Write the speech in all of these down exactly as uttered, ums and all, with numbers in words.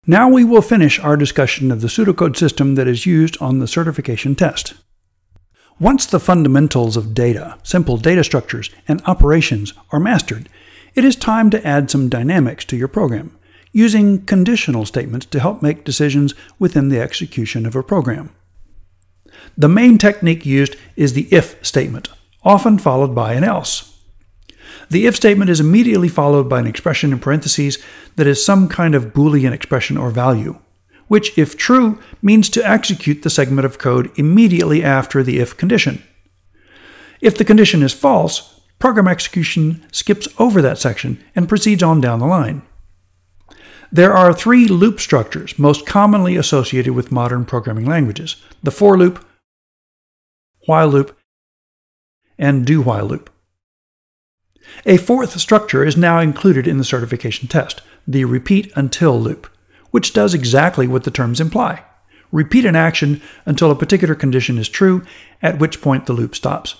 Now we will finish our discussion of the pseudocode system that is used on the certification test. Once the fundamentals of data, simple data structures, and operations are mastered, it is time to add some dynamics to your program, using conditional statements to help make decisions within the execution of a program. The main technique used is the if statement, often followed by an else. The if statement is immediately followed by an expression in parentheses that is some kind of Boolean expression or value, which, if true, means to execute the segment of code immediately after the if condition. If the condition is false, program execution skips over that section and proceeds on down the line. There are three loop structures most commonly associated with modern programming languages: the for loop, while loop, and do while loop. A fourth structure is now included in the certification test, the repeat until loop, which does exactly what the terms imply. Repeat an action until a particular condition is true, at which point the loop stops.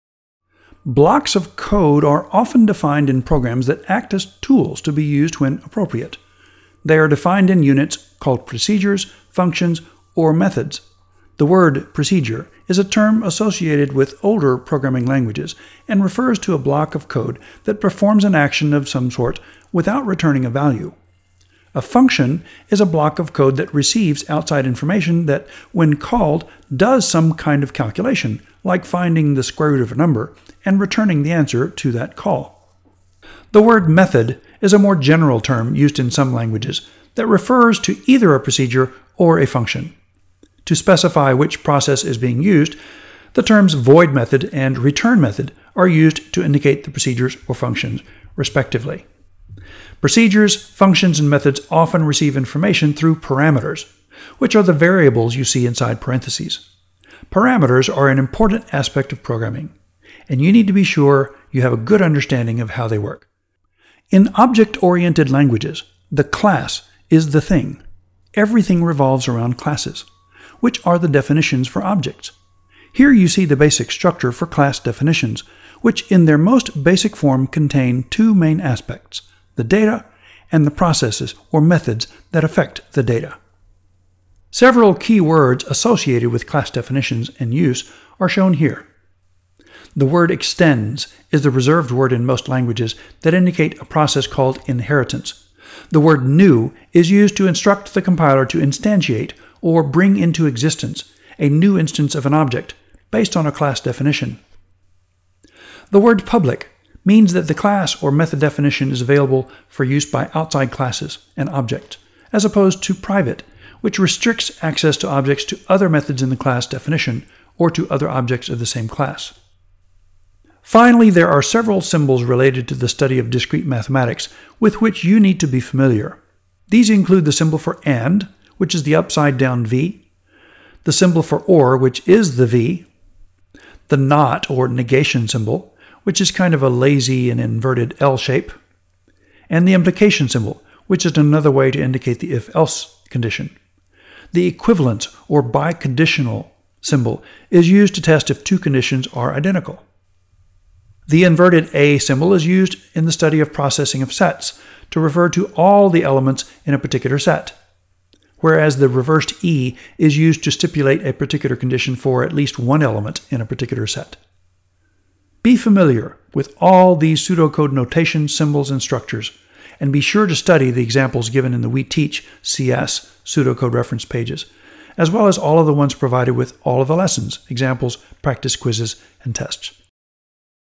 Blocks of code are often defined in programs that act as tools to be used when appropriate. They are defined in units called procedures, functions, or methods. The word procedure is a term associated with older programming languages and refers to a block of code that performs an action of some sort without returning a value. A function is a block of code that receives outside information that, when called, does some kind of calculation, like finding the square root of a number and returning the answer to that call. The word method is a more general term used in some languages that refers to either a procedure or a function. To specify which process is being used, the terms void method and return method are used to indicate the procedures or functions, respectively. Procedures, functions, and methods often receive information through parameters, which are the variables you see inside parentheses. Parameters are an important aspect of programming, and you need to be sure you have a good understanding of how they work. In object-oriented languages, the class is the thing. Everything revolves around classes, which are the definitions for objects. Here you see the basic structure for class definitions, which in their most basic form contain two main aspects: the data and the processes or methods that affect the data. Several key words associated with class definitions and use are shown here. The word extends is the reserved word in most languages that indicate a process called inheritance. The word new is used to instruct the compiler to instantiate or bring into existence a new instance of an object based on a class definition. The word public means that the class or method definition is available for use by outside classes and objects, as opposed to private, which restricts access to objects to other methods in the class definition or to other objects of the same class. Finally, there are several symbols related to the study of discrete mathematics with which you need to be familiar. These include the symbol for AND, which is the upside-down V, the symbol for OR, which is the V, the NOT or negation symbol, which is kind of a lazy and inverted L shape, and the implication symbol, which is another way to indicate the if-else condition. The equivalence or biconditional symbol is used to test if two conditions are identical. The inverted A symbol is used in the study of processing of sets to refer to all the elements in a particular set, whereas the reversed E is used to stipulate a particular condition for at least one element in a particular set. Be familiar with all these pseudocode notation, symbols, and structures, and be sure to study the examples given in the We Teach C S pseudocode reference pages, as well as all of the ones provided with all of the lessons, examples, practice quizzes, and tests.